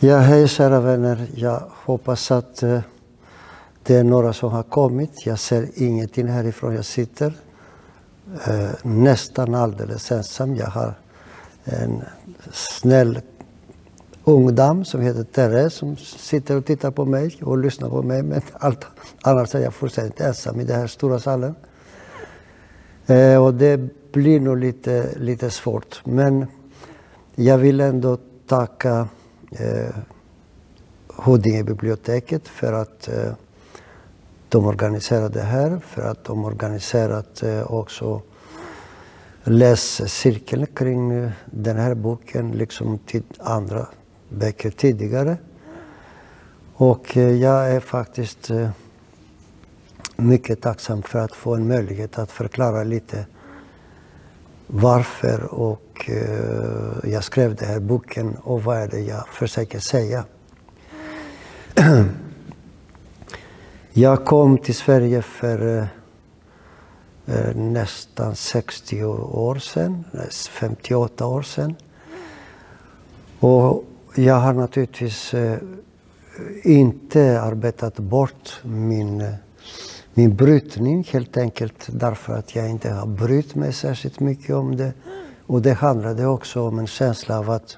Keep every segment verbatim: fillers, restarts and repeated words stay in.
Ja, hej kära vänner. Jag hoppas att uh, det är några som har kommit. Jag ser ingenting härifrån jag sitter. Uh, nästan alldeles ensam. Jag har en snäll ung dam som heter Therese som sitter och tittar på mig och lyssnar på mig. Men allt, annars är jag fullständigt ensam i den här stora salen. Uh, och det blir nog lite, lite svårt. Men jag vill ändå tacka Eh, Huddingebiblioteket för att eh, de organiserade det här, för att de organiserat eh, också läscirkeln kring eh, den här boken, liksom till andra böcker tidigare. Och eh, jag är faktiskt eh, mycket tacksam för att få en möjlighet att förklara lite varför och eh, jag skrev den här boken och vad är det jag försöker säga. Jag kom till Sverige för eh, nästan sextio år sedan, femtioåtta år sedan. Och jag har naturligtvis eh, inte arbetat bort min Min brytning, helt enkelt därför att jag inte har brytt mig särskilt mycket om det. Och det handlade också om en känsla av att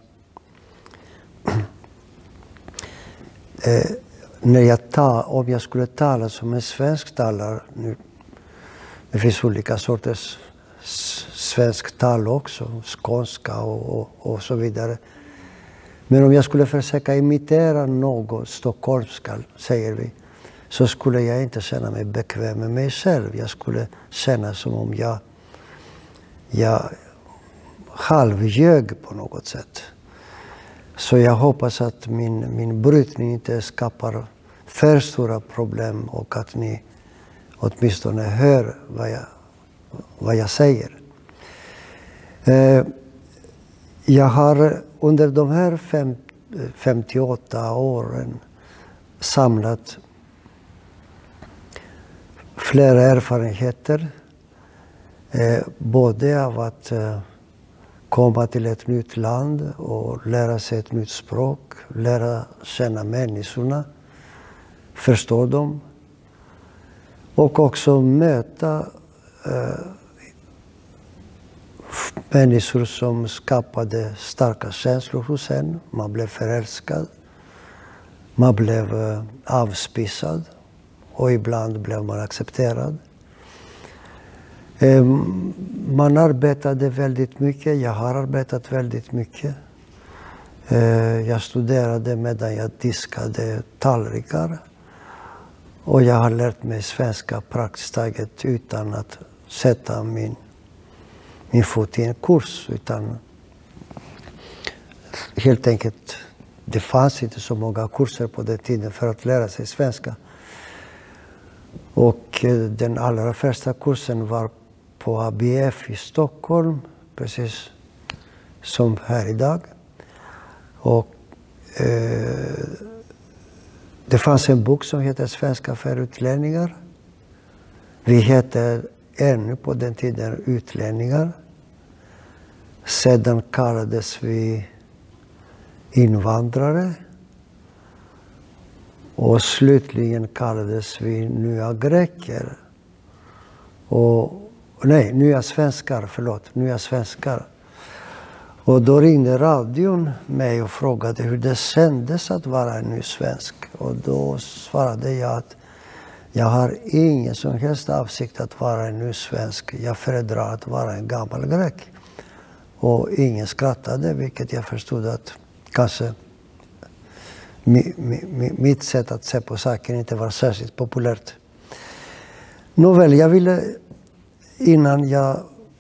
eh, när jag ta, om jag skulle tala som en svensk talare, nu, det finns olika sorters svensk tal också, skånska och, och, och så vidare. Men om jag skulle försöka imitera något stockholmska, säger vi, så skulle jag inte känna mig bekväm med mig själv. Jag skulle känna som om jag, jag halvljög på något sätt. Så jag hoppas att min, min brytning inte skapar för stora problem och att ni åtminstone hör vad jag, vad jag säger. Eh, jag har under de här fem, femtioåtta åren samlat flera erfarenheter, eh, både av att eh, komma till ett nytt land och lära sig ett nytt språk, lära känna människorna, förstå dem och också möta eh, människor som skapade starka känslor hos en. Man blev förälskad, man blev eh, avspisad. Och ibland blev man accepterad. Man arbetade väldigt mycket. Jag har arbetat väldigt mycket. Jag studerade medan jag diskade tallrikar. Och jag har lärt mig svenska praktiskt taget utan att sätta min, min fot i en kurs. Utan helt enkelt, det fanns inte så många kurser på den tiden för att lära sig svenska. Och den allra första kursen var på A B F i Stockholm, precis som här idag. Och eh, det fanns en bok som heter Svenska för utlänningar. Vi hette ännu på den tiden utlänningar. Sedan kallades vi invandrare. Och slutligen kallades vi nya greker. Och, nej, nya svenskar, förlåt, nya svenskar. Och då ringde radion mig och frågade hur det kändes att vara en ny svensk. Och då svarade jag att jag har ingen som helst avsikt att vara en ny svensk. Jag föredrar att vara en gammal grek. Och ingen skrattade, vilket jag förstod att kanske mitt sätt att se på saken inte var särskilt populärt. Nåväl, jag ville innan jag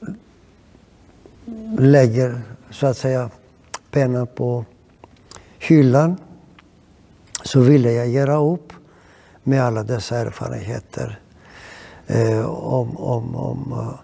lägger så att säga pennan på hyllan så ville jag göra upp med alla dessa erfarenheter eh, om, om, om uh,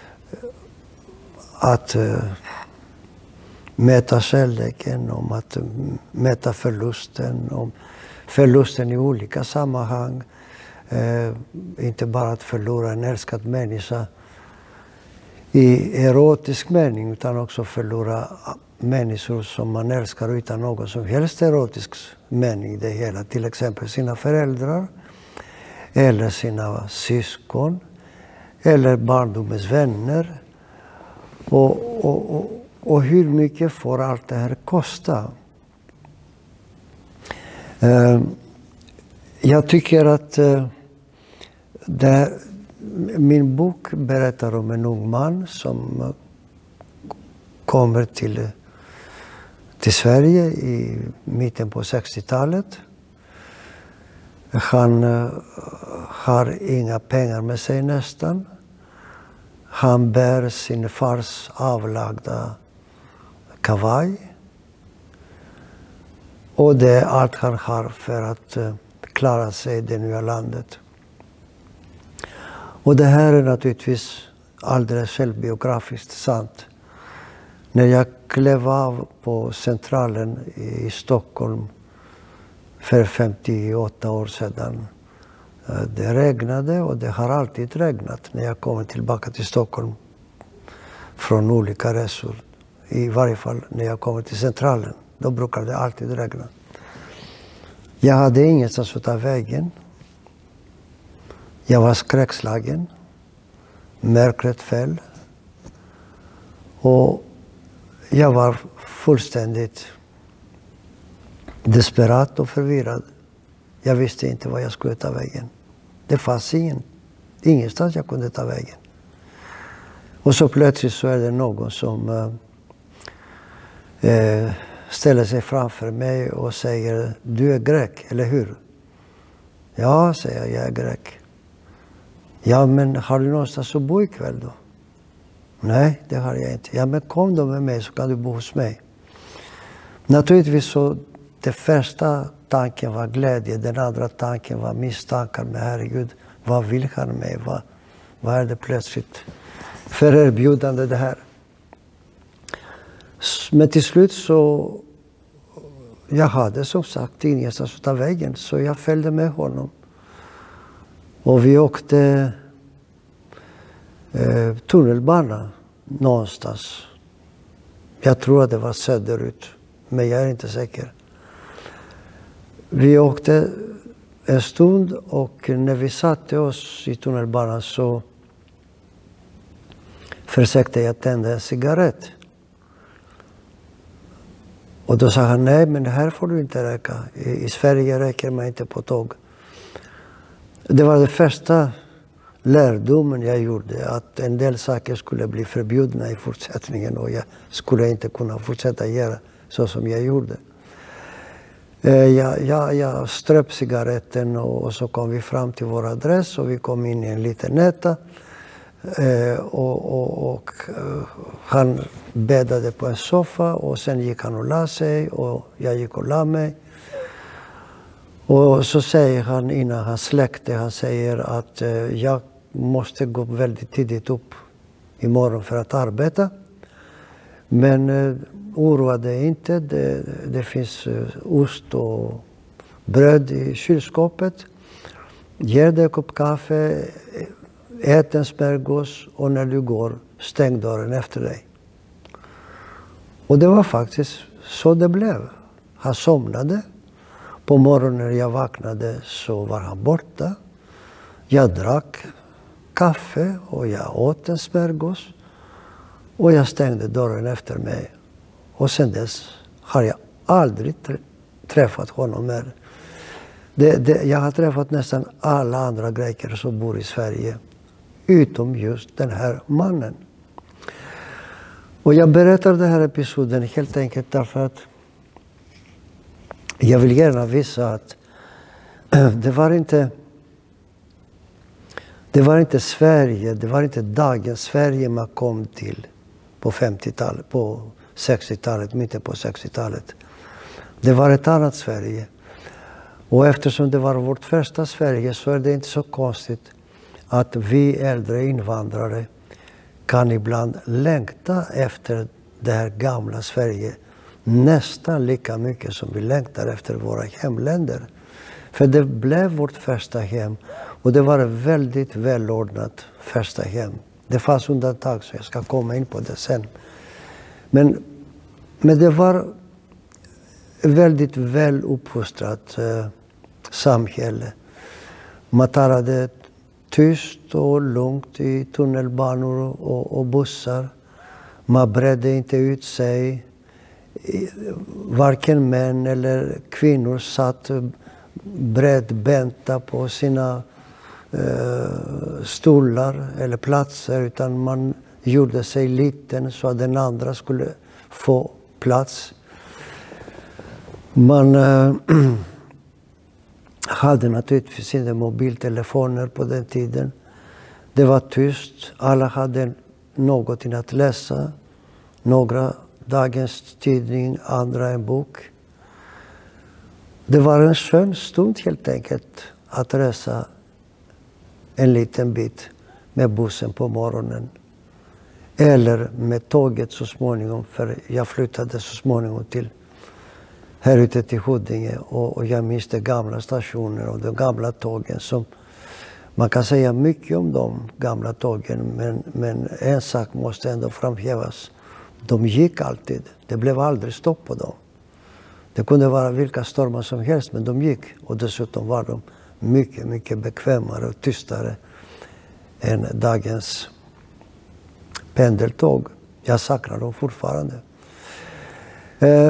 att uh, mäta kärleken, om att mäta förlusten, om förlusten i olika sammanhang. Eh, inte bara att förlora en älskad människa i erotisk mening, utan också förlora människor som man älskar utan någon som helst erotisk mening i det hela. Till exempel sina föräldrar, eller sina syskon, eller barndomens vänner. Och, och, och, och hur mycket får allt det här kosta? Uh, jag tycker att uh, det, min bok berättar om en ung man som uh, kommer till, till Sverige i mitten på sextiotalet. Han uh, har inga pengar med sig nästan. Han bär sin fars avlagda kavaj. Och det är allt han har för att uh, klara sig i det nya landet. Och det här är naturligtvis alldeles självbiografiskt sant. När jag klev av på Centralen i Stockholm för femtioåtta år sedan. Uh, det regnade, och det har alltid regnat när jag kommer tillbaka till Stockholm från olika resor. I varje fall när jag kommer till Centralen. Då brukar det alltid regna. Jag hade ingenstans att ta vägen. Jag var skräckslagen. Mörkret föll. Och jag var fullständigt desperat och förvirrad. Jag visste inte vad jag skulle ta vägen. Det fanns ingen, ingenstans jag kunde ta vägen. Och så plötsligt så är det någon som eh, ställer sig framför mig och säger: du är grek, eller hur? Ja, säger jag, jag är grek. Ja, men har du någonstans att bo ikväll då? Nej, det har jag inte. Ja, men kom då med mig så kan du bo hos mig. Naturligtvis så, det första tanken var glädje, den andra tanken var misstankar med herregud. Vad vill han med? Vad, vad är det plötsligt för erbjudande det här? Men till slut så, jag hade som sagt ingenstans att ta vägen, så jag följde med honom. Och vi åkte eh, tunnelbana någonstans. Jag tror att det var söderut, men jag är inte säker. Vi åkte en stund, och när vi satte oss i tunnelbanan så försökte jag tända en cigarett. Och då sa han: nej, men det här får du inte röka. I, i Sverige räcker man inte på tåg. Det var det första lärdomen jag gjorde, att en del saker skulle bli förbjudna i fortsättningen, och jag skulle inte kunna fortsätta göra så som jag gjorde. Jag, jag, jag ströp cigaretten, och, och så kom vi fram till vår adress, och vi kom in i en liten nätta. Eh, och, och, och han bäddade på en soffa, och sen gick han och la sig, och jag gick och la mig. Och så säger han, innan han släckte, han säger att eh, jag måste gå väldigt tidigt upp imorgon för att arbeta. Men eh, oroa dig inte, det, det finns eh, ost och bröd i kylskåpet. Ge dig en kopp kaffe, ät en smörgås, och när du går, stäng dörren efter dig. Och det var faktiskt så det blev. Han somnade. På morgonen när jag vaknade så var han borta. Jag drack kaffe och jag åt en smörgås. Och jag stängde dörren efter mig. Och sen dess har jag aldrig träffat honom mer. Det, det, jag har träffat nästan alla andra greker som bor i Sverige, utom just den här mannen. Och jag berättar den här episoden helt enkelt därför att jag vill gärna visa att det var inte det var inte Sverige, det var inte dagens Sverige man kom till på femtiotalet, på sextiotalet, mitten på sextiotalet. Det var ett annat Sverige. Och eftersom det var vårt första Sverige så är det inte så konstigt att vi äldre invandrare kan ibland längta efter det här gamla Sverige nästan lika mycket som vi längtar efter våra hemländer. För det blev vårt första hem, och det var ett väldigt välordnat första hem. Det fanns undantag, så jag ska komma in på det sen. Men, men det var väldigt väl uppfostrat eh, samhälle. Man talade tyst och lugnt i tunnelbanor och, och bussar. Man bredde inte ut sig. Varken män eller kvinnor satt bredbenta på sina eh, stolar eller platser, utan man gjorde sig liten så att den andra skulle få plats. Man eh, hade naturligtvis inte mobiltelefoner på den tiden. Det var tyst. Alla hade någonting att läsa. Några dagens tidning, andra en bok. Det var en skön stund helt enkelt att resa en liten bit med bussen på morgonen. Eller med tåget så småningom, för jag flyttade så småningom till här ute till Huddinge, och, och jag minns de gamla stationer och de gamla tågen. Som, man kan säga mycket om de gamla tågen, men, men en sak måste ändå framhävas. De gick alltid. Det blev aldrig stopp på dem. Det kunde vara vilka stormar som helst, men de gick. Och dessutom var de mycket, mycket bekvämare och tystare än dagens pendeltåg. Jag saknar dem fortfarande. Eh,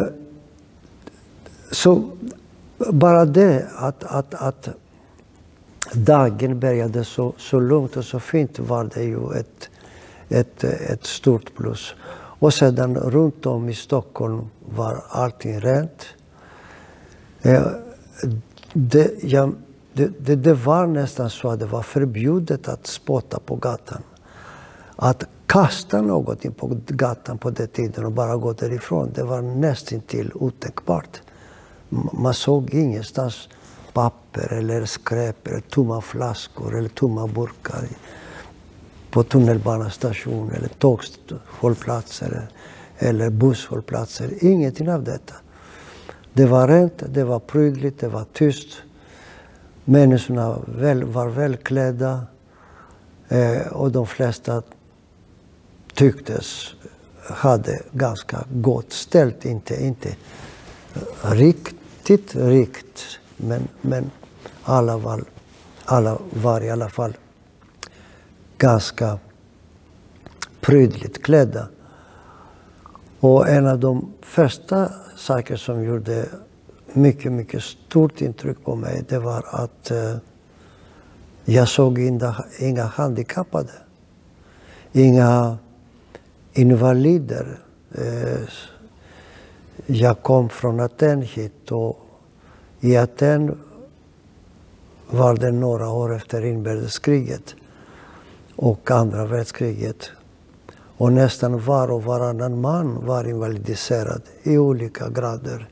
så bara det att, att, att dagen började så, så lugnt och så fint var det ju ett, ett, ett stort plus. Och sedan runt om i Stockholm var allting rent. Eh, det, ja, det, det, det var nästan så att det var förbjudet att spotta på gatan. Att kasta någonting på gatan på den tiden och bara gå därifrån, det var nästan till otänkbart. Man såg ingenstans papper eller skräp eller tomma flaskor eller tomma burkar på tunnelbanestationer eller tåghållplatser eller busshållplatser. Ingenting av detta. Det var rent, det var prydligt, det var tyst. Människorna väl, var välklädda eh, och de flesta tycktes hade ganska gott ställt. Inte, inte riktigt rikt, men, men alla, var, alla var i alla fall ganska prydligt klädda. Och en av de första saker som gjorde mycket, mycket stort intryck på mig, det var att eh, jag såg inga, inga handikappade, inga invalider. Eh, jag kom från Aten hit, och i Aten var det några år efter inbördeskriget och andra världskriget. Och nästan var och varannan man var invalidiserad i olika grader.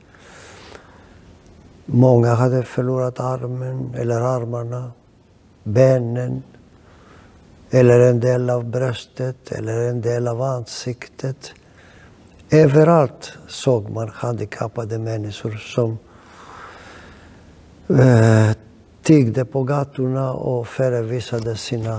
Många hade förlorat armen eller armarna, benen, eller en del av bröstet eller en del av ansiktet. Överallt såg man handikappade människor som eh, tiggde på gatorna och förevisade sina,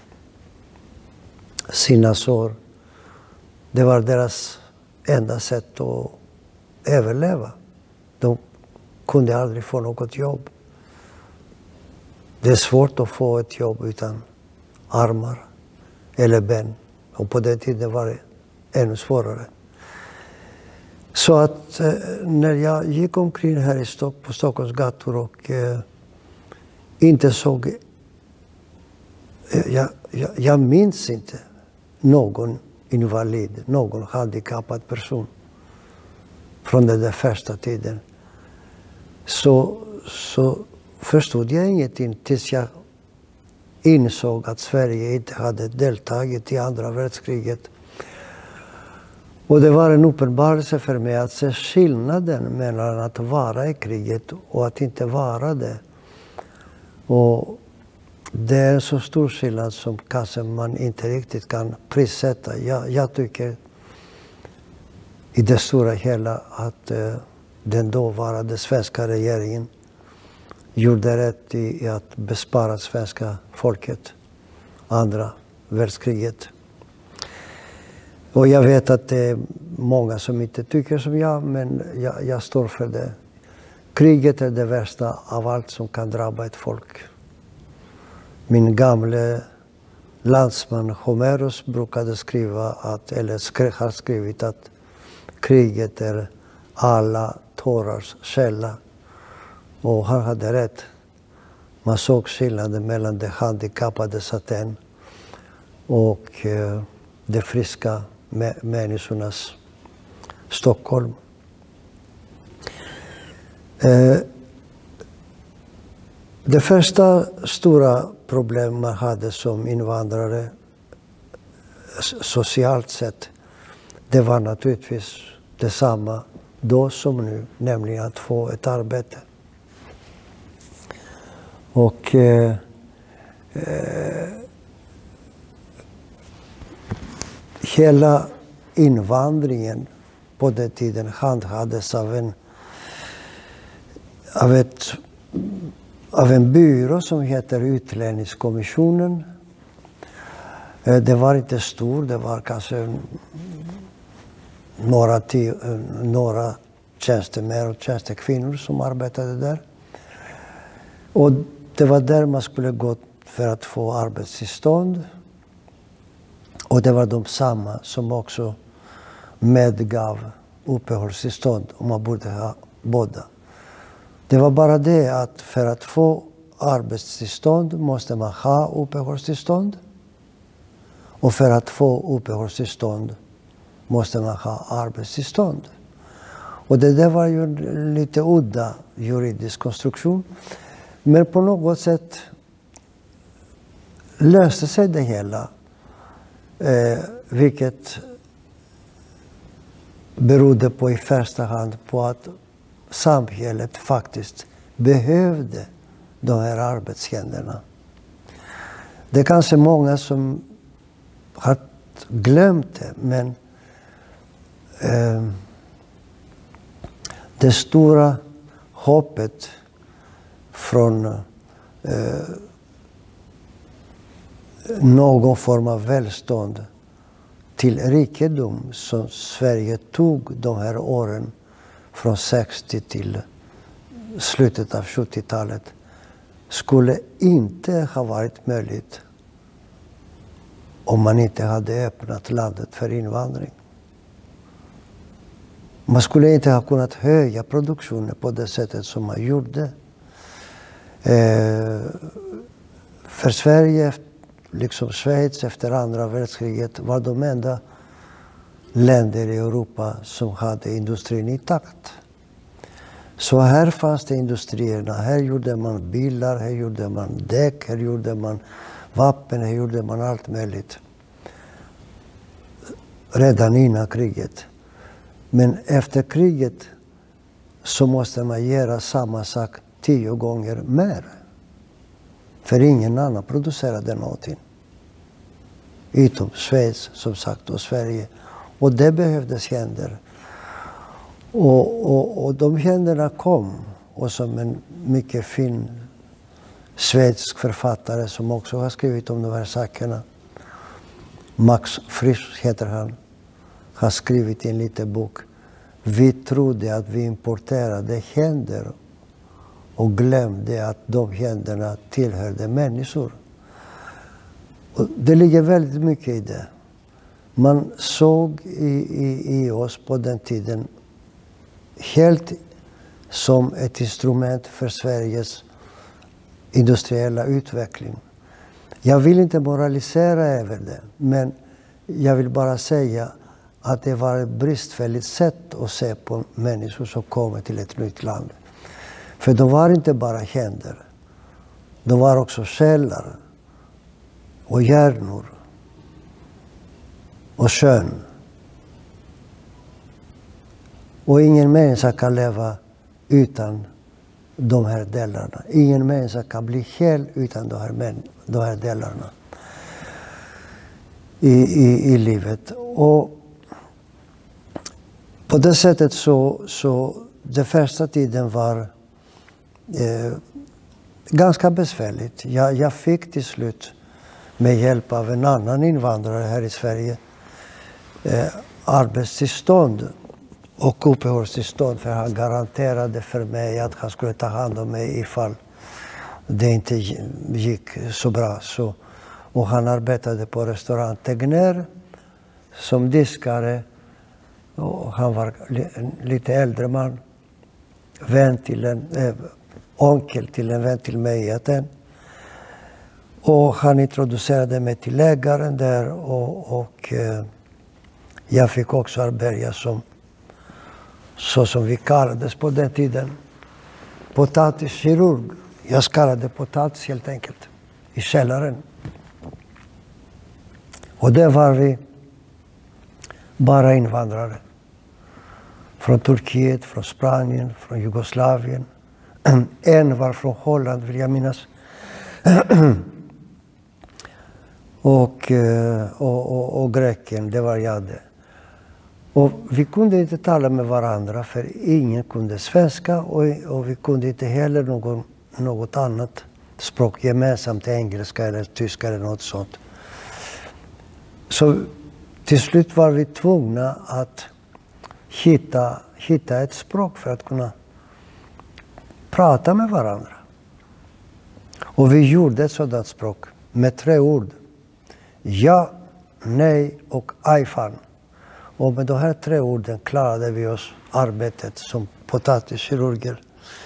sina sår. Det var deras enda sätt att överleva. De kunde aldrig få något jobb. Det är svårt att få ett jobb utan armar eller ben. Och på den tiden var det ännu svårare. Så att eh, när jag gick omkring här i Stock, på Stockholms gator och eh, inte såg... Eh, jag, jag, jag minns inte någon invalid, någon handikappad person från den där första tiden. Så, så förstod jag ingenting tills jag insåg att Sverige inte hade deltagit i andra världskriget. Och det var en uppenbarelse för mig att se skillnaden mellan att vara i kriget och att inte vara det. Och det är en så stor skillnad som kanske man inte riktigt kan prissätta. Jag, jag tycker i det stora hela att eh, den dåvarande svenska regeringen gjorde rätt i, i att bespara svenska folket andra världskriget. Och jag vet att det är många som inte tycker som jag, men jag, jag står för det. Kriget är det värsta av allt som kan drabba ett folk. Min gamle landsman Homeros brukade skriva, att, eller skri, har skrivit att kriget är alla tårars källa. Och han hade rätt. Man såg skillnaden mellan det handikappade Aten och eh, de friska människornas Stockholm. Eh, det första stora problem man hade som invandrare socialt sett, det var naturligtvis detsamma då som nu, nämligen att få ett arbete. Och eh, eh, hela invandringen på den tiden handhades av en, av, ett, av en byrå som heter Utlänningskommissionen. Eh, det var inte stor, det var kanske några, tio, några tjänstemän och tjänstekvinnor som arbetade där. Och det var där man skulle gå för att få arbetstillstånd. Och det var de samma som också medgav uppehållstillstånd, och man borde ha båda. Det var bara det att för att få arbetstillstånd måste man ha uppehållstillstånd. Och för att få uppehållstillstånd måste man ha arbetstillstånd. Och det där var ju en lite udda juridisk konstruktion. Men på något sätt löste sig det hela. Eh, vilket berodde på i första hand på att samhället faktiskt behövde de här arbetshänderna. Det är kanske många som har glömt det, men eh, det stora hoppet från eh, någon form av välstånd till rikedom som Sverige tog de här åren från sextio till slutet av sjuttiotalet skulle inte ha varit möjligt om man inte hade öppnat landet för invandring. Man skulle inte ha kunnat höja produktionen på det sättet som man gjorde. Eh, för Sverige, liksom Schweiz efter andra världskriget, var de enda länder i Europa som hade industrin intakt. Så här fanns det industrierna. Här gjorde man bilar, här gjorde man däck, här gjorde man vapen, här gjorde man allt möjligt. Redan innan kriget. Men efter kriget så måste man göra samma sak tio gånger mer. För ingen annan producerade någonting. Utom Schweiz, som sagt, och Sverige. Och det behövdes händer. Och, och, och de händerna kom. Och som en mycket fin svensk författare som också har skrivit om de här sakerna. Max Frisch heter han. Har skrivit i en liten bok. Vi trodde att vi importerade händer och glömde att de händerna tillhörde människor. Och det ligger väldigt mycket i det. Man såg i, i, i oss på den tiden helt som ett instrument för Sveriges industriella utveckling. Jag vill inte moralisera över det, men jag vill bara säga att det var ett bristfälligt sätt att se på människor som kommer till ett nytt land. För de var inte bara händer. De var också själar och hjärnor och kön. Och ingen människa kan leva utan de här delarna. Ingen människa kan bli hel utan de här, män, de här delarna i, i, i livet. Och på det sättet så, så den första tiden var eh, ganska besvärligt. Jag, jag fick till slut med hjälp av en annan invandrare här i Sverige eh, arbetstillstånd och uppehållstillstånd, för han garanterade för mig att han skulle ta hand om mig ifall det inte gick så bra. Så, och han arbetade på restaurang Tegner som diskare. Och han var en lite äldre man, vän till en, äh, onkel till en vän till mig i Aten. Och han introducerade mig till läkaren där och, och eh, jag fick också arbeta som, så som vi kallades på den tiden, potatiskirurg. Jag skallade potatis helt enkelt i källaren. Och där var vi bara invandrare. Från Turkiet, från Spanien, från Jugoslavien. En var från Holland, vill jag minnas. och, och, och, och greken, det var jag det. Och vi kunde inte tala med varandra för ingen kunde svenska och, och vi kunde inte heller någon, något annat språk gemensamt, engelska eller tyska eller något sånt. Så till slut var vi tvungna att hitta, hitta ett språk för att kunna prata med varandra. Och vi gjorde ett sådant språk med tre ord. Ja, nej och ajfan. Och med de här tre orden klarade vi oss arbetet som potatiskirurger.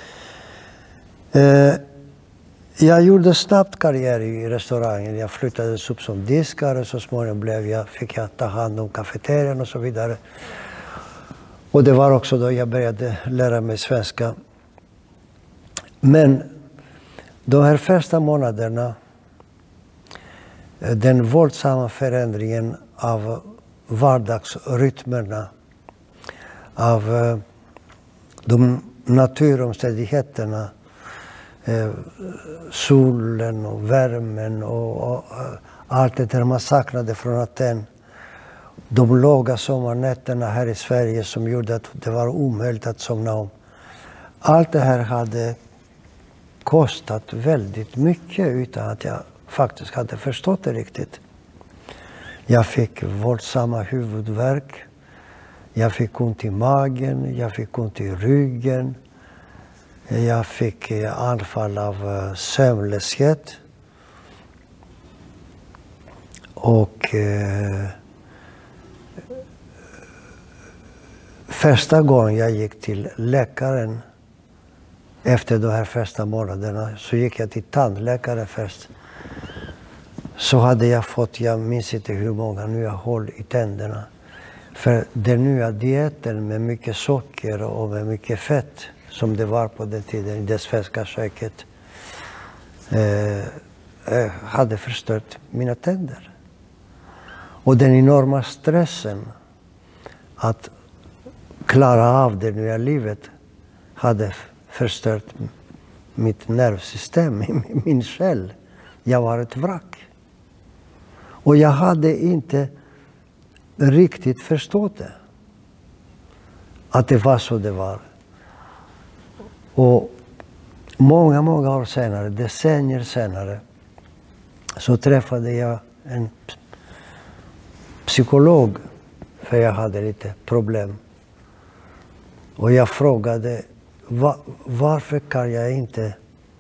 Eh, jag gjorde snabbt karriär i restaurangen. Jag flyttade upp som diskare. Så småningom blev jag, fick jag ta hand om kafeterian och så vidare. Och det var också då jag började lära mig svenska. Men de här första månaderna, den våldsamma förändringen av vardagsrytmerna, av eh, de naturomständigheterna, eh, solen och värmen och, och allt det där man saknade från Aten. De låga sommarnätterna här i Sverige som gjorde att det var omöjligt att somna om. Allt det här hade kostat väldigt mycket utan att jag faktiskt hade förstått det riktigt. Jag fick våldsamma huvudvärk, jag fick ont i magen, jag fick ont i ryggen, jag fick anfall av sömnlöshet. Och eh, första gången jag gick till läkaren efter de här första månaderna så gick jag till tandläkaren först. Så hade jag fått, jag minns inte hur många nya hål i tänderna. För den nya dieten med mycket socker och med mycket fett som det var på den tiden i det svenska köket eh, hade förstört mina tänder. Och den enorma stressen att klara av det nya livet hade förstört mitt nervsystem, min själ. Jag var ett vrack. Och jag hade inte riktigt förstått det. Att det var så det var. Och många, många år senare, decennier senare, så träffade jag en psykolog. För jag hade lite problem. Och jag frågade, var, varför kan jag inte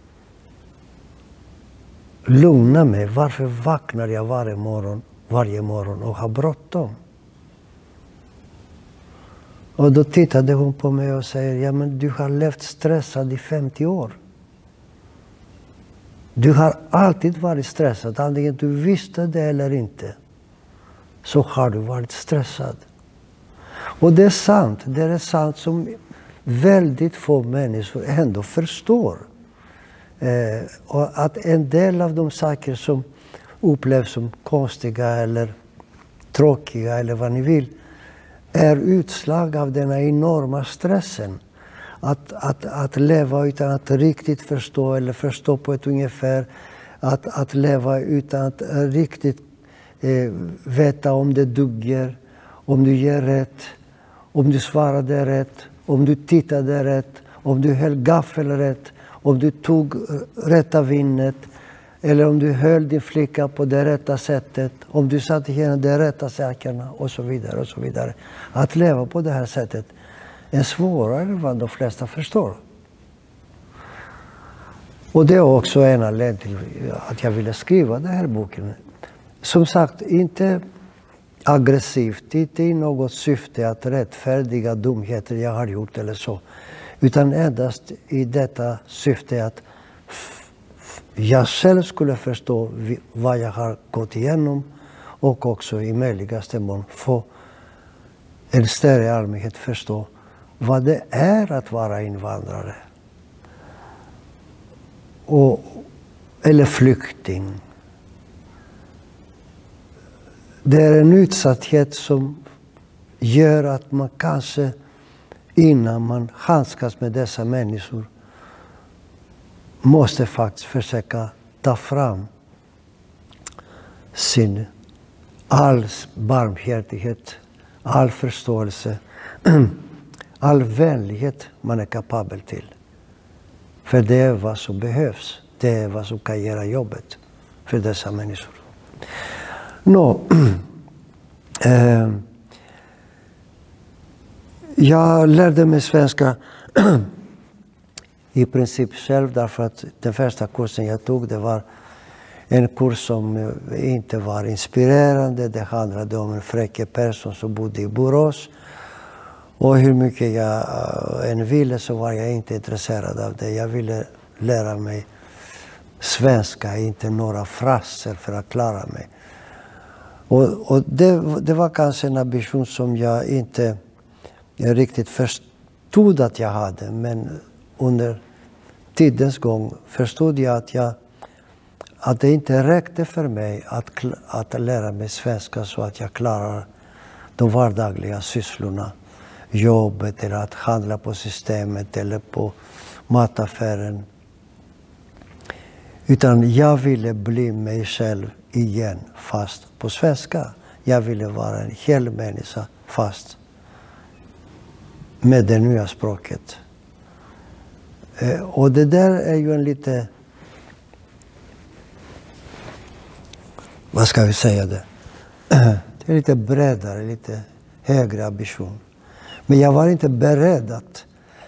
lugna mig? Varför vaknar jag varje morgon, varje morgon och har bråttom? Och då tittade hon på mig och säger, ja men du har levt stressad i femtio år. Du har alltid varit stressad, antingen du visste det eller inte. Så har du varit stressad. Och det är sant, det är sant som väldigt få människor ändå förstår. Eh, och att en del av de saker som upplevs som konstiga eller tråkiga eller vad ni vill är utslag av den enorma stressen. Att, att, att leva utan att riktigt förstå eller förstå på ett ungefär. Att, att leva utan att riktigt eh, veta om det duggar, om du ger rätt, om du svarade rätt, om du tittade rätt, om du höll gaffel rätt, om du tog rätta vinnet, eller om du höll din flicka på det rätta sättet, om du satte henne de rätta sakerna och så vidare och så vidare. Att leva på det här sättet är svårare än vad de flesta förstår. Och det är också en anledning till att jag ville skriva den här boken. Som sagt, inte aggressivt, inte i något syfte att rättfärdiga dumheter jag har gjort eller så. Utan endast i detta syfte att jag själv skulle förstå vad jag har gått igenom och också i möjligaste mån få en större allmänhet förstå vad det är att vara invandrare. Och, eller flykting. Det är en utsatthet som gör att man kanske innan man handskas med dessa människor måste faktiskt försöka ta fram sin all barmhärtighet, all förståelse, all vänlighet man är kapabel till. För det är vad som behövs. Det är vad som kan göra jobbet för dessa människor. Nå, eh, jag lärde mig svenska i princip själv, därför att den första kursen jag tog, det var en kurs som inte var inspirerande. Det handlade om en fräck person som bodde i Borås. Och hur mycket jag än ville så var jag inte intresserad av det. Jag ville lära mig svenska, inte några fraser för att klara mig. Och, och det, det var kanske en ambition som jag inte riktigt förstod att jag hade. Men under tidens gång förstod jag att, jag, att det inte räckte för mig att, att lära mig svenska så att jag klarar de vardagliga sysslorna. Jobbet eller att handla på systemet eller på mataffären. Utan jag ville bli mig själv igen, fast på svenska. Jag ville vara en hel människa, fast med det nya språket. Eh, och det där är ju en lite, vad ska vi säga det? Det är lite bredare, lite högre ambition. Men jag var inte beredd att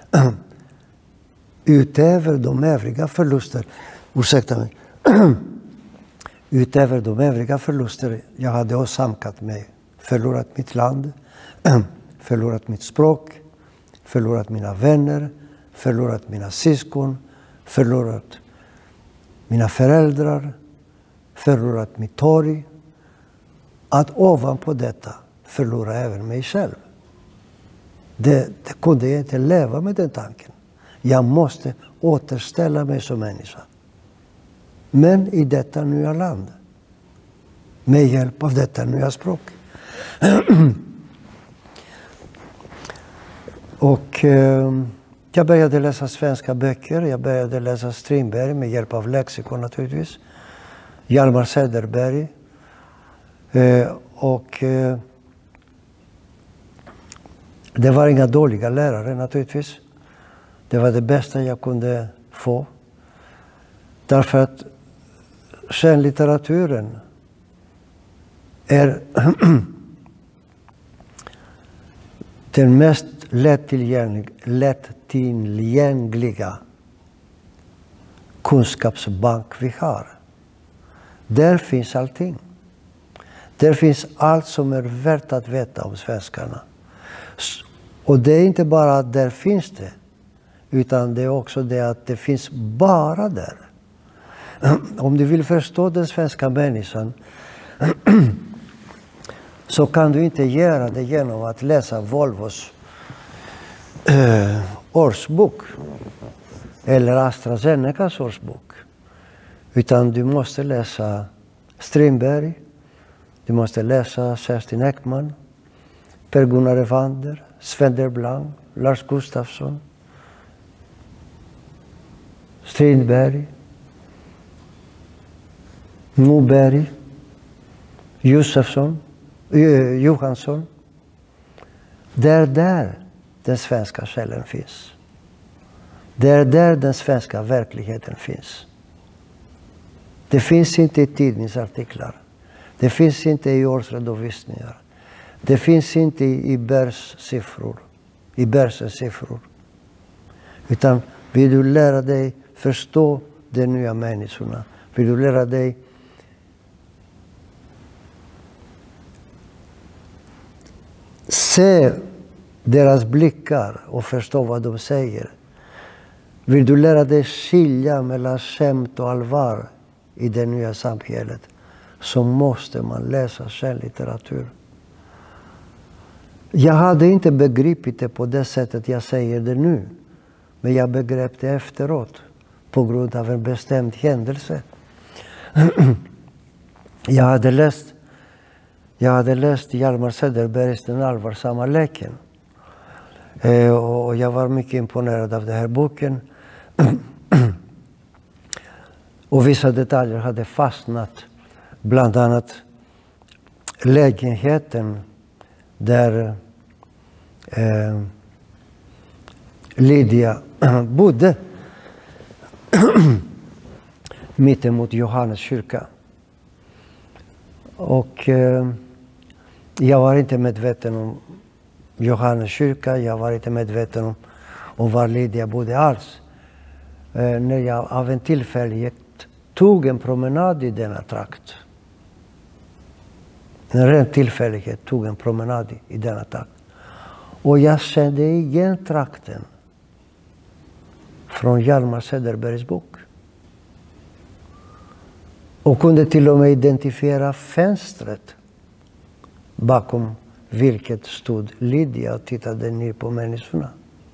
utöver de övriga förluster, ursäkta mig, utöver de övriga förluster jag hade åsamkat mig, förlorat mitt land, förlorat mitt språk, förlorat mina vänner, förlorat mina syskon, förlorat mina föräldrar, förlorat mitt torg. Att ovanpå detta förlora även mig själv. Det, det kunde jag inte leva med den tanken. Jag måste återställa mig som människa. Men i detta nya land. Med hjälp av detta nya språk. Och eh, jag började läsa svenska böcker. Jag började läsa Strindberg med hjälp av lexikon naturligtvis. Hjalmar Söderberg. Eh, och eh, det var inga dåliga lärare naturligtvis. Det var det bästa jag kunde få. Därför att skönlitteraturen är den mest lättillgängliga, lättillgängliga kunskapsbank vi har. Där finns allting. Där finns allt som är värt att veta om svenskarna. Och det är inte bara att där finns det, utan det är också det att det finns bara där. Om du vill förstå den svenska människan så kan du inte göra det genom att läsa Volvos eh, årsbok eller AstraZenecas årsbok. Utan du måste läsa Strindberg, du måste läsa Kerstin Ekman, Per-Gunnar Evander, Sven Delblanc, Lars Gustafsson, Strindberg, Moberg, Josefsson, Johansson. Det är där den svenska själen finns. Det är där den svenska verkligheten finns. Det finns inte i tidningsartiklar. Det finns inte i årsredovisningar. Det finns inte i, i börssiffror, i börsens siffror. Utan vill du lära dig förstå de nya människorna, vill du lära dig se deras blickar och förstå vad de säger. Vill du lära dig skilja mellan skämt och allvar i det nya samhället, så måste man läsa skönlitteratur. Jag hade inte begripit det på det sättet jag säger det nu. Men jag begrep det efteråt på grund av en bestämd händelse. jag hade läst Jag hade läst Hjalmar Söderbergs Den allvarsamma leken. Eh, och jag var mycket imponerad av den här boken. Och vissa detaljer hade fastnat. Bland annat lägenheten där eh, Lydia bodde mittemot Johannes kyrka. Och eh, jag var inte medveten om Johannes kyrka, jag var inte medveten om, om var Lydia bodde alls. Eh, när jag av en tillfällighet tog en promenad i denna trakt. En ren tillfällighet tog en promenad i denna trakt. Och jag kände igen trakten från Hjalmar Söderbergs bok. Och kunde till och med identifiera fönstret bakom vilket stod Lydia och tittade ner på människorna.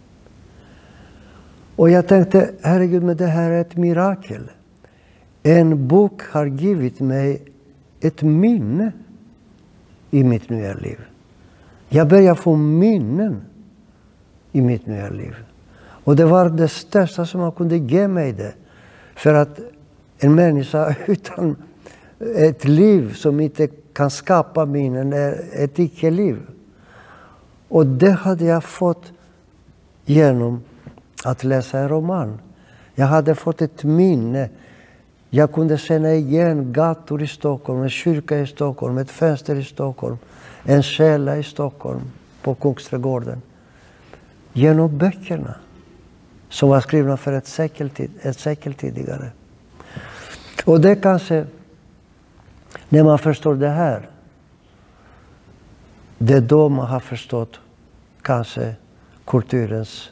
Och jag tänkte, herregud, men det här är ett mirakel. En bok har givit mig ett minne i mitt nya liv. Jag börjar få minnen i mitt nya liv. Och det var det största som man kunde ge mig det. För att en människa utan ett liv som inte kan skapa minnen är ett icke-liv. Och det hade jag fått genom att läsa en roman. Jag hade fått ett minne. Jag kunde känna igen gator i Stockholm, en kyrka i Stockholm, ett fönster i Stockholm, en källa i Stockholm på Kungsträdgården. Genom böckerna som var skrivna för ett sekel, tid, ett sekel tidigare. Och det kanske, när man förstår det här, det är då man har förstått kanske kulturens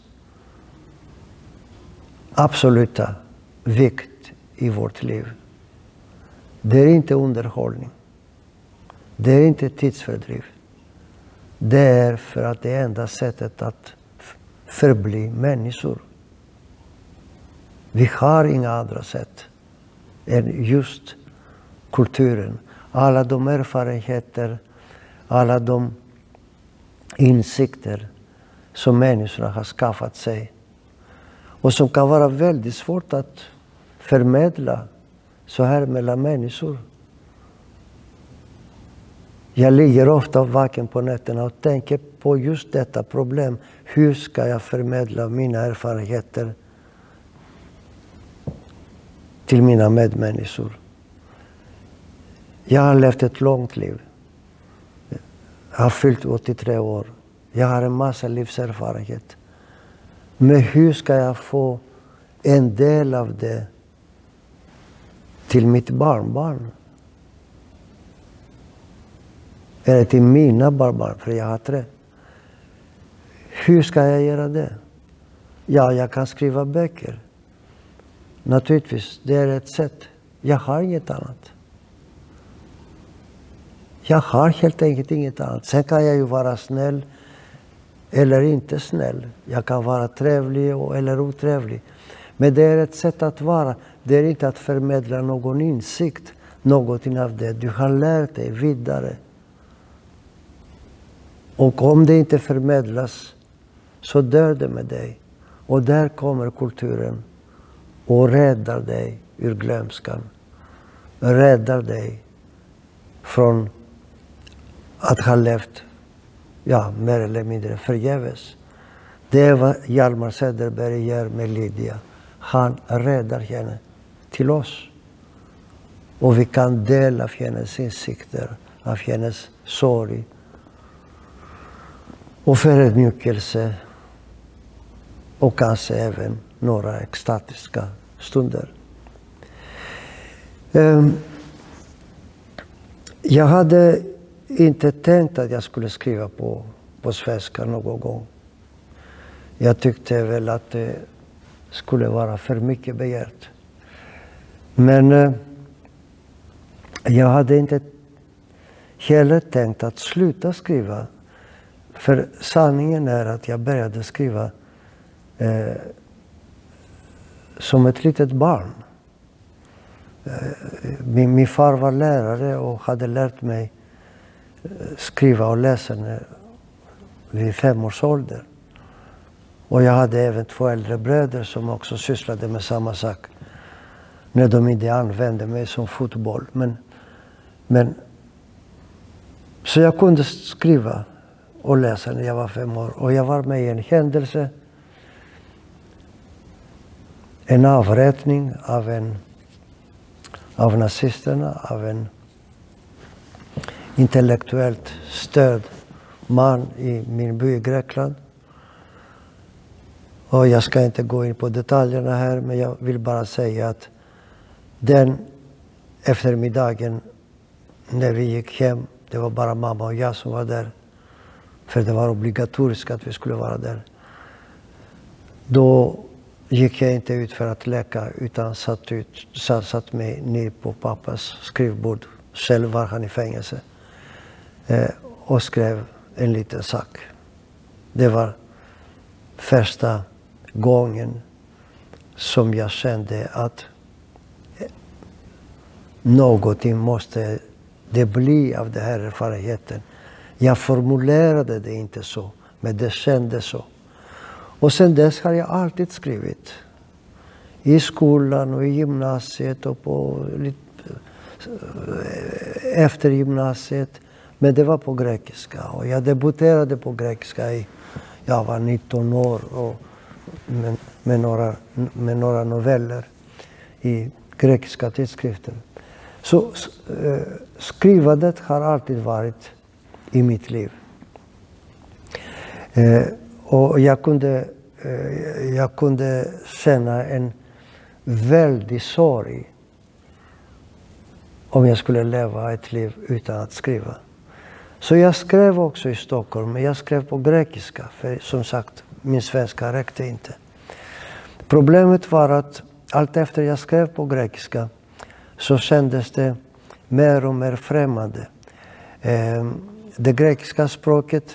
absoluta vikt i vårt liv. Det är inte underhållning. Det är inte tidsfördriv. Det är för att det är enda sättet att förbli människor. Vi har inga andra sätt än just kulturen. Alla de erfarenheter, alla de insikter som människorna har skaffat sig. Och som kan vara väldigt svårt att förmedla så här mellan människor. Jag ligger ofta vaken på nätterna och tänker på just detta problem. Hur ska jag förmedla mina erfarenheter till mina medmänniskor? Jag har levt ett långt liv. Jag har fyllt åttiotre år. Jag har en massa livserfarenhet. Men hur ska jag få en del av det till mitt barnbarn? Eller till mina barnbarn, för jag har tre. Hur ska jag göra det? Ja, jag kan skriva böcker. Naturligtvis, det är ett sätt. Jag har inget annat. Jag har helt enkelt inget annat. Sen kan jag ju vara snäll eller inte snäll. Jag kan vara trevlig eller otrevlig. Men det är ett sätt att vara. Det är inte att förmedla någon insikt, någonting av det. Du har lärt dig vidare. Och om det inte förmedlas så dör det med dig. Och där kommer kulturen och räddar dig ur glömskan. Räddar dig från att ha levt, ja, mer eller mindre förgäves. Det är vad Hjalmar Söderberg gör med Lydia. Han räddar henne till oss. Och vi kan dela av hennes insikter, av hennes sorg och förödmjukelse och kanske även några extatiska stunder. Um, jag hade inte tänkt att jag skulle skriva på, på svenska någon gång. Jag tyckte väl att det skulle vara för mycket begärt. Men uh, jag hade inte heller tänkt att sluta skriva. För sanningen är att jag började skriva eh, som ett litet barn. Eh, min, min far var lärare och hade lärt mig skriva och läsa när, vid fem års ålder. Och jag hade även två äldre bröder som också sysslade med samma sak. När de inte använde mig som fotboll. Men, men, så jag kunde skriva och läsa när jag var fem år. Och jag var med i en händelse. En avrättning av, en, av nazisterna, av en intellektuellt stöd man i min by i Grekland. Och jag ska inte gå in på detaljerna här, men jag vill bara säga att den eftermiddagen när vi gick hem, det var bara mamma och jag som var där, för det var obligatoriskt att vi skulle vara där. Då gick jag inte ut för att leka, utan satt, ut, satt, satt mig ner på pappas skrivbord. Själv var han i fängelse. Eh, och skrev en liten sak. Det var första gången som jag kände att någonting måste det bli av den här erfarenheten. Jag formulerade det inte så, men det kändes så. Och sen dess har jag alltid skrivit. I skolan och i gymnasiet och på, efter gymnasiet. Men det var på grekiska. Och jag debuterade på grekiska i, jag var nitton år och med, med, några, med några noveller i grekiska tidskrifter. Så eh, skrivandet har alltid varit i mitt liv. Eh, och jag kunde, eh, jag kunde känna en väldig sorg om jag skulle leva ett liv utan att skriva. Så jag skrev också i Stockholm, men jag skrev på grekiska, för som sagt, min svenska räckte inte. Problemet var att allt efter jag skrev på grekiska så kändes det mer och mer främmande. Eh, det grekiska språket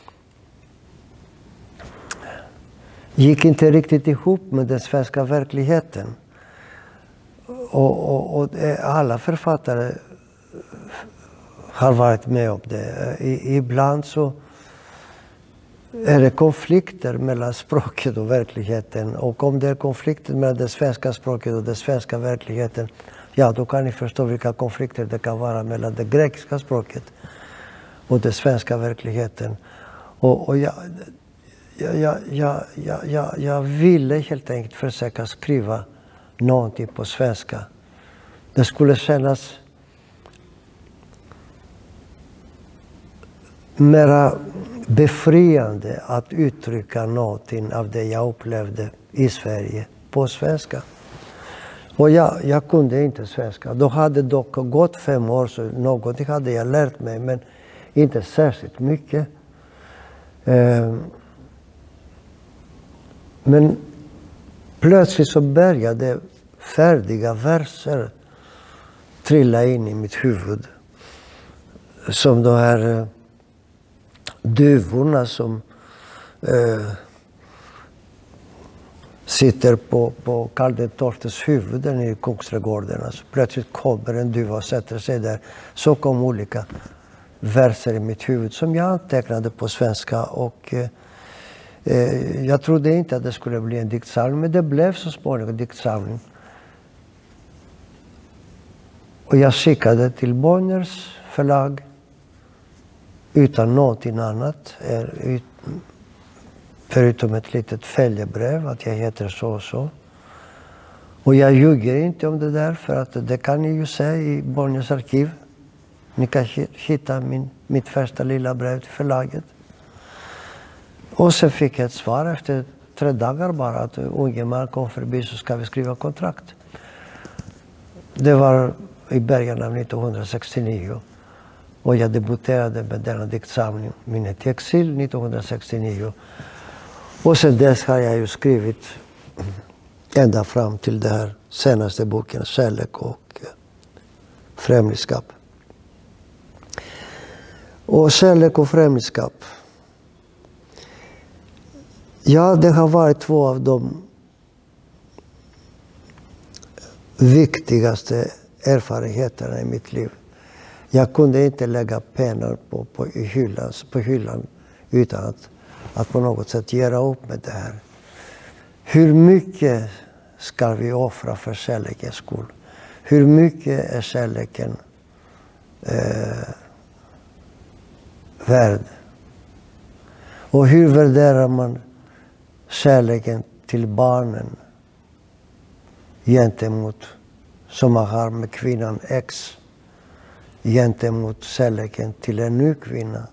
gick inte riktigt ihop med den svenska verkligheten. Och, och, och alla författare har varit med om det. I, ibland så är det konflikter mellan språket och verkligheten. Och om det är konflikter mellan det svenska språket och den svenska verkligheten, ja, då kan ni förstå vilka konflikter det kan vara mellan det grekiska språket och den svenska verkligheten. Och, och jag, jag, jag, jag, jag, jag, jag ville helt enkelt försöka skriva någonting på svenska. Det skulle kännas mera befriande att uttrycka någonting av det jag upplevde i Sverige på svenska. Och jag, jag kunde inte svenska. Då hade dock gått fem år, så någonting hade jag lärt mig, men inte särskilt mycket. Eh, men plötsligt så började färdiga verser trilla in i mitt huvud. Som de här duvorna som eh, sitter på, på Karl den tolftes huvuden i Kungsträdgården. Alltså, plötsligt kommer en duva och sätter sig där. Så kom olika verser i mitt huvud som jag antecknade på svenska. Och eh, jag trodde inte att det skulle bli en diktsamling, men det blev så småningom en diktsamling. Och jag skickade till Bonniers förlag utan någonting annat, förutom ett litet följebrev att jag heter så och så. Och jag ljuger inte om det där, för att det kan ni ju se i Bonniers arkiv. Ni kan hitta min, mitt första lilla brev till förlaget. Och sen fick jag ett svar efter tre dagar bara att unge man kom förbi, så ska vi skriva kontrakt. Det var i början av nittonhundrasextionio. Och jag debuterade med denna diktsamling, Minnet i exil, nittonhundrasextionio. Och sen dess har jag ju skrivit ända fram till den här senaste boken, Kärlek och främlingskap. Och kärlek och främlingskap. Ja, det har varit två av de viktigaste erfarenheterna i mitt liv. Jag kunde inte lägga pennan på, på, hyllan, på hyllan utan att, att på något sätt göra upp med det här. Hur mycket ska vi offra för kärlekens skull? Hur mycket är kärleken eh, värd? Och hur värderar man kärleken till barnen gentemot, som man har med kvinnan X, gentemot kärleken till en ny kvinna?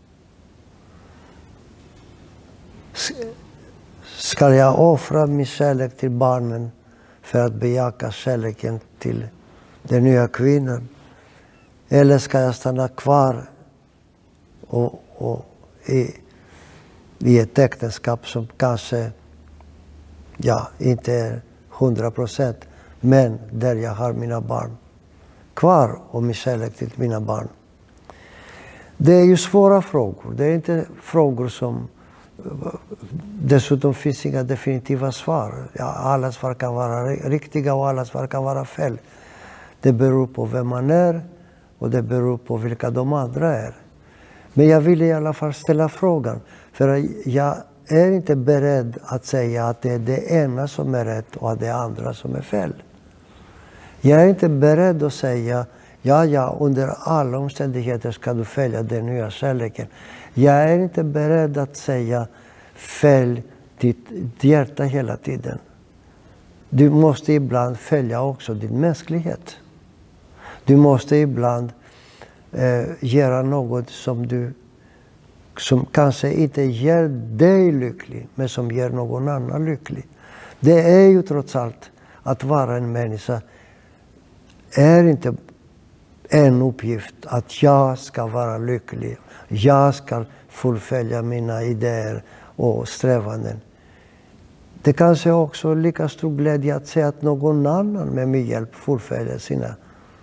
Ska jag offra min kärlek till barnen för att bejaka kärleken till den nya kvinnan? Eller ska jag stanna kvar och, och i, i ett äktenskap som kanske ja, inte är hundra procent, men där jag har mina barn kvar och min kärlek till mina barn? Det är ju svåra frågor. Det är inte frågor som... Dessutom finns inga definitiva svar. Ja, alla svar kan vara riktiga och alla svar kan vara fel. Det beror på vem man är och det beror på vilka de andra är. Men jag vill i alla fall ställa frågan. För jag är inte beredd att säga att det är det ena som är rätt och det andra som är fel. Jag är inte beredd att säga ja, ja, under alla omständigheter ska du följa den nya kärleken. Jag är inte beredd att säga följ ditt hjärta hela tiden. Du måste ibland följa också din mänsklighet. Du måste ibland eh, göra något som du som kanske inte gör dig lycklig, men som gör någon annan lycklig. Det är ju trots allt att vara en människa är inte en uppgift att jag ska vara lycklig. Jag ska fullfölja mina idéer och strävanden. Det kanske också är lika stor glädje att se att någon annan med min hjälp fullföljer sina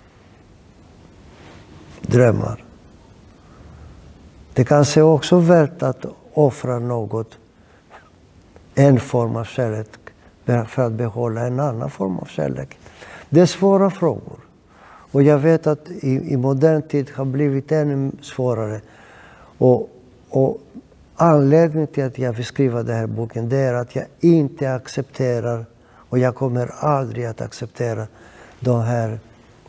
drömmar. Det kanske också är värt att offra något, en form av kärlek, för att behålla en annan form av kärlek. Det är svåra frågor. Och jag vet att i, i modern tid har blivit ännu svårare. Och, och anledningen till att jag vill skriva den här boken, det är att jag inte accepterar, och jag kommer aldrig att acceptera, de här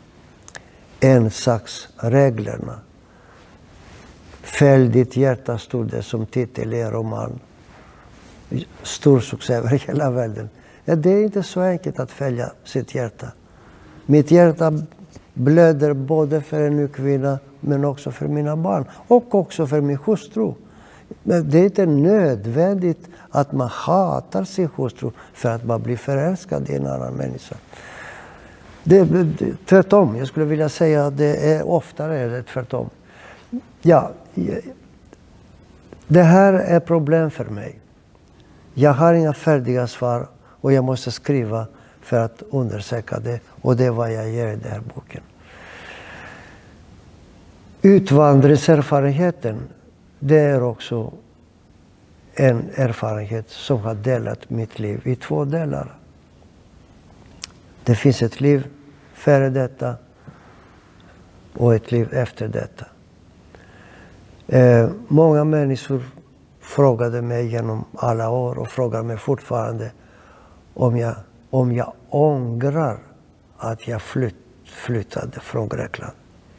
ensaksreglerna. Följ ditt hjärta, stod det som titel i en roman. Stor succé över hela världen. Ja, det är inte så enkelt att följa sitt hjärta. Mitt hjärta blöder både för en ny kvinna men också för mina barn och också för min hustru. Men det är inte nödvändigt att man hatar sin hustru för att man blir förälskad i en annan människa. Det, det, tvärtom, jag skulle vilja säga att det är oftare är det tvärtom. Ja, det här är problem för mig. Jag har inga färdiga svar och jag måste skriva för att undersöka det, och det är vad jag gör i den här boken. Utvandringserfarenheten, det är också en erfarenhet som har delat mitt liv i två delar. Det finns ett liv före detta och ett liv efter detta. Eh, många människor frågade mig genom alla år och frågar mig fortfarande om jag, om jag ångrar att jag flytt, flyttade från Grekland.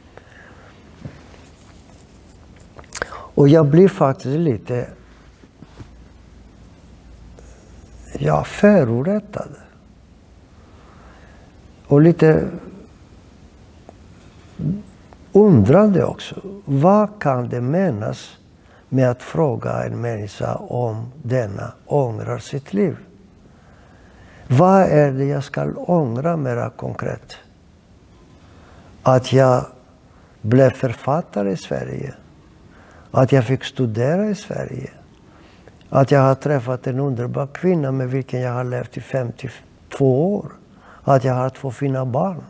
Och jag blir faktiskt lite ja, förorättad. och lite undrande också. Vad kan det menas med att fråga en människa om denna ångrar sitt liv? Vad är det jag ska ångra mera konkret? Att jag blev författare i Sverige. Att jag fick studera i Sverige. Att jag har träffat en underbar kvinna med vilken jag har levt i femtiotvå år. Att jag har två fina barn.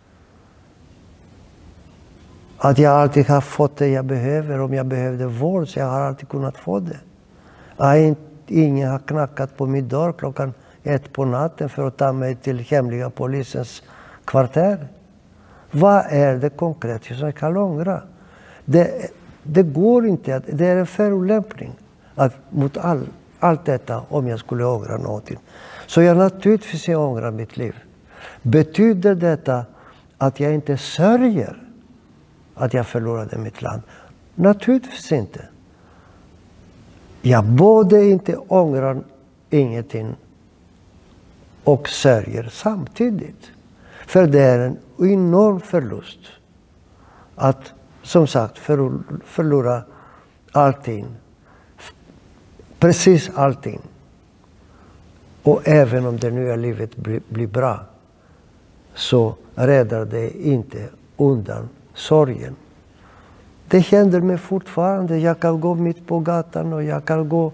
Att jag alltid har fått det jag behöver. Om jag behövde vård så jag har alltid kunnat få det. Jag, ingen har knackat på min dörr klockan ett på natten för att ta mig till hemliga polisens kvarter. Vad är det konkret som jag kan ångra? Det, det går inte att, det är en förolämpning att, mot all, allt detta om jag skulle ångra någonting. Så jag naturligtvis jag ångrar mitt liv. Betyder detta att jag inte sörjer att jag förlorade mitt land? Naturligtvis inte. Jag både inte ångrar ingenting och sörjer samtidigt. För det är en enorm förlust att, som sagt, förlora allting. Precis allting. Och även om det nya livet blir, blir bra så räddar det inte undan sorgen. Det händer mig fortfarande. Jag kan gå mitt på gatan och jag kan gå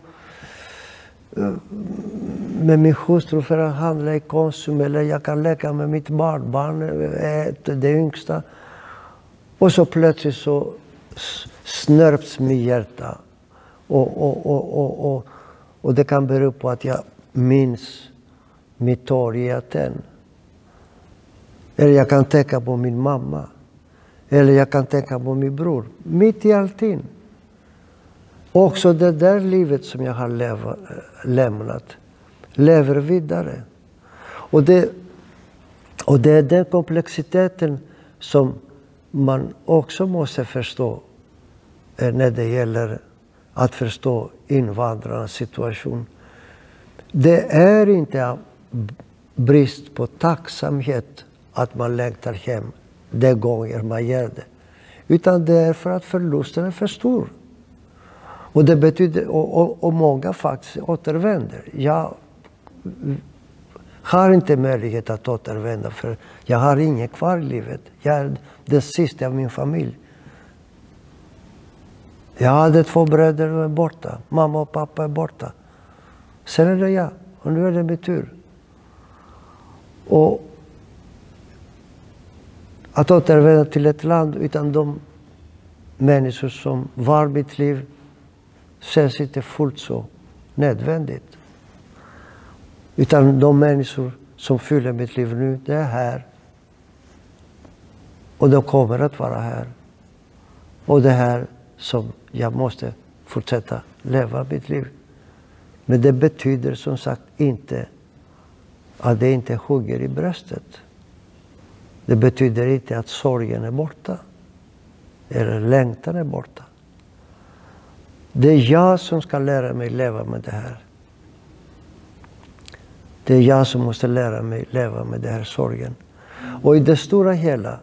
med min hustru för att handla i Konsum, eller jag kan leka med mitt barnbarn, det yngsta. Och så plötsligt så snörps min hjärta. Och, och, och, och, och, och det kan bero på att jag minns mitt år i Aten. Eller jag kan tänka på min mamma. Eller jag kan tänka på min bror. Mitt i allting. Också det där livet som jag har leva, lämnat lever vidare. Och det, och det är den komplexiteten som man också måste förstå när det gäller att förstå invandrarnas situation. Det är inte brist på tacksamhet att man längtar hem de gånger man gör det. Utan det är för att förlusten är för stor. Och det betyder, och, och, och många faktiskt återvänder. Jag har inte möjlighet att återvända för jag har inget kvar i livet. Jag är den sista av min familj. Jag hade två bröder som är borta. Mamma och pappa är borta. Sen är det jag. Och nu är det min tur. Och att återvända till ett land utan de människor som var mitt liv känns inte fullt så nödvändigt. Utan de människor som fyller mitt liv nu, det är här. Och de kommer att vara här. Och det här som jag måste fortsätta leva mitt liv. Men det betyder som sagt inte att det inte hugger i bröstet. Det betyder inte att sorgen är borta. Eller längtan är borta. Det är jag som ska lära mig leva med det här. Det är jag som måste lära mig leva med den här sorgen. Och i det stora hela,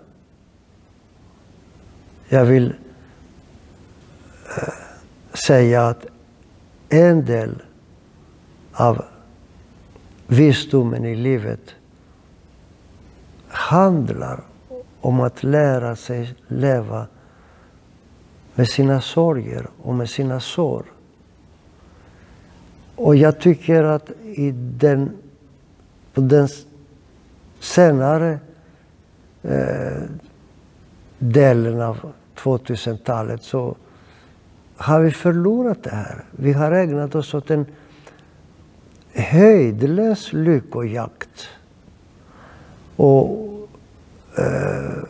jag vill äh, säga att en del av visdomen i livet handlar om att lära sig leva med sina sorger och med sina sår. Och jag tycker att i den, på den senare eh, delen av tvåtusentalet så har vi förlorat det här. Vi har ägnat oss åt en höjdlös lyckojakt. Och eh,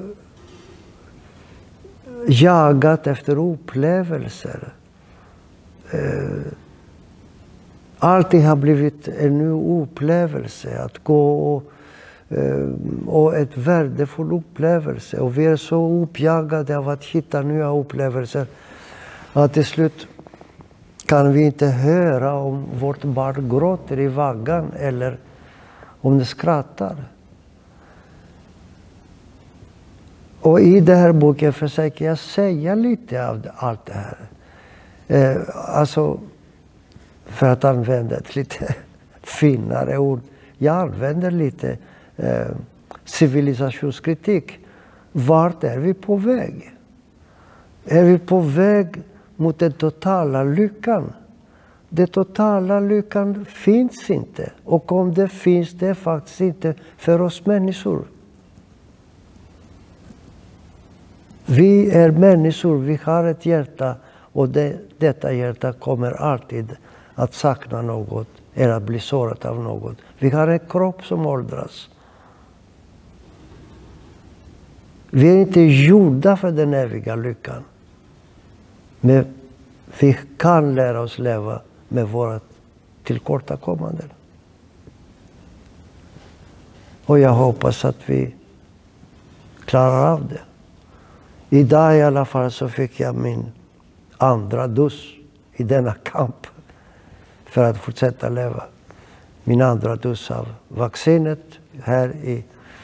jagat efter upplevelser. Eh, allting har blivit en ny upplevelse. Att gå och, eh, och ett värdefull upplevelse. Och vi är så uppjagade av att hitta nya upplevelser att till slut kan vi inte höra om vårt barn gråter i vaggan eller om det skrattar. Och i den här boken försöker jag säga lite av allt det här. Eh, alltså, för att använda ett lite finare ord. Jag använder lite eh, civilisationskritik. Vart är vi på väg? Är vi på väg mot den totala lyckan? Den totala lyckan finns inte. Och om det finns, det är faktiskt inte för oss människor. Vi är människor, vi har ett hjärta. Och det, detta hjärta kommer alltid att sakna något. Eller att bli sårat av något. Vi har en kropp som åldras. Vi är inte gjorda för den eviga lyckan. Men vi kan lära oss leva med våra tillkortakommanden. Och jag hoppas att vi klarar av det. Idag i alla fall så fick jag min andra dos i denna kamp för att fortsätta leva. Min andra dos av vaccinet här i,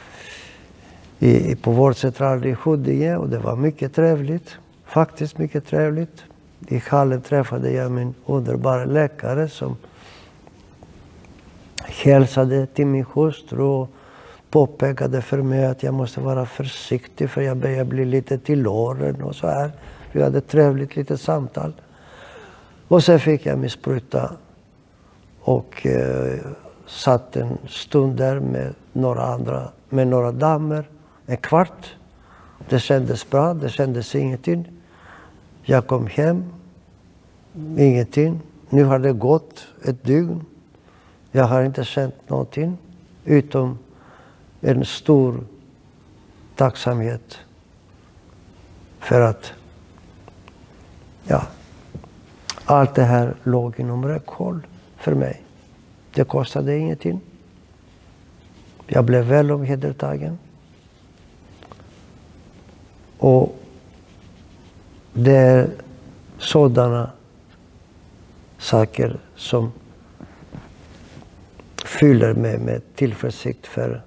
i, på vårdcentralen i Huddinge, och det var mycket trevligt. Faktiskt mycket trevligt. I hallen träffade jag min underbara läkare som hälsade till min hustru och påpekade för mig att jag måste vara försiktig för jag börjar bli lite till åren och så här. Vi hade trevligt lite samtal. Och sen fick jag min spruta och eh, satt en stund där med några andra, med några damer, en kvart. Det kändes bra, det kändes ingenting. Jag kom hem, ingenting. Nu har det gått ett dygn. Jag har inte känt någonting, utom en stor tacksamhet för att ja, allt det här låg inom räckhåll för mig. Det kostade ingenting. Jag blev väl omhändertagen. Och det är sådana saker som fyller mig med tillförsikt för,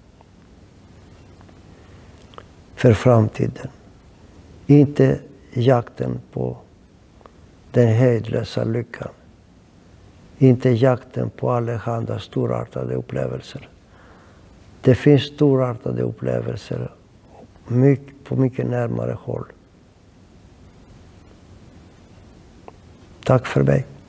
för framtiden. Inte jakten på den hejdlösa lyckan. Inte jakten på allehanda storartade upplevelser. Det finns storartade upplevelser mycket, på mycket närmare håll. Tack för mig.